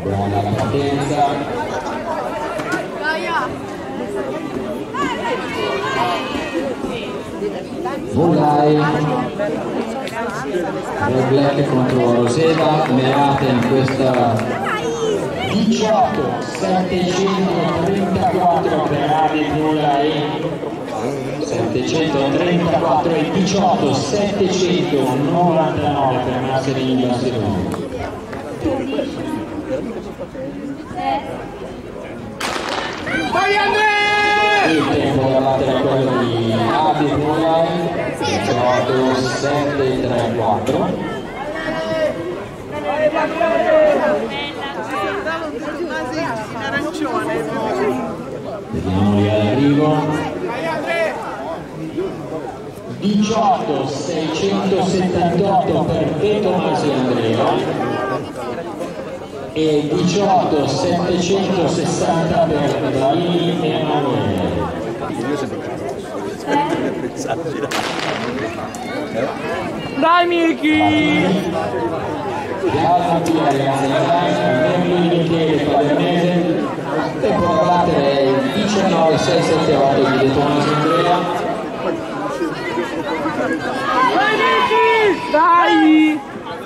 buona la partenza. Volai Red Black contro Roseva, Merate in questa 18-734 per Avi Volai, 734 e 18-799 per Nasserin Barcellona. Il tempo da battere è quello di Avi Volai, 18-734. Vediamoli all'arrivo. 18-678 per De Tomasi Andrea e 18-760 per Dalini Emanuele. Dai Miki! Ragazzi, membri di Michele Padernese, tempo da battere è 19-678 di De Tomasi Andrea. Dai!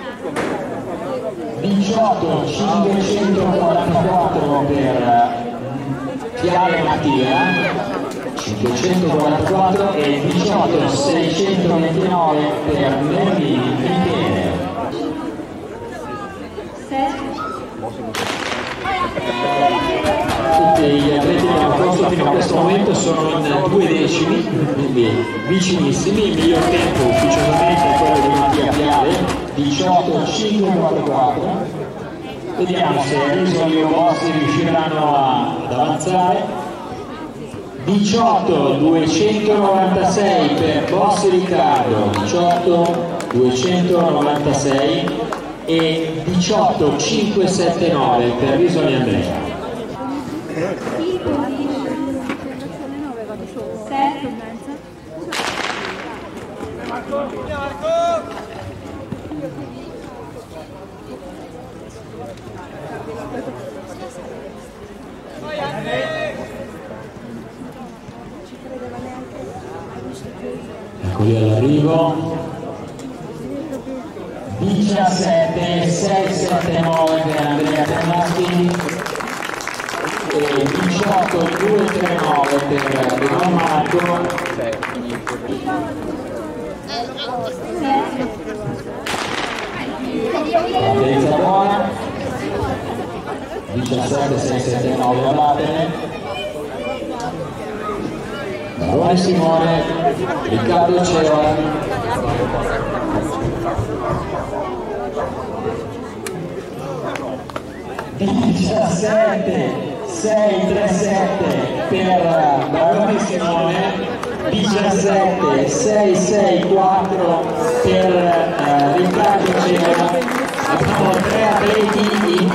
18-544 per Chiara Mattia, 544 e 18-629 per Merlini Michele. Tutti gli atleti che hanno corso fino a questo momento sono in 2 decimi, quindi vicinissimi. Il miglior tempo ufficialmente è quello di Mattia Piale, 18-544. Vediamo se Risolio e Bossi riusciranno ad avanzare. 18-296 per Bossi Riccardo, 18-296 e 18-579 per Risoli Andrea. Eccoli all'arrivo. 17-679 per Andrea Bernaschi e 18-239 per Don Marco. Partenza buona. 17-679 a battere. Barone Simone, Riccardo Ceola. 17-637 per Barone Simone, 17-664 per Riccardo Ceola. Abbiamo 3 atleti in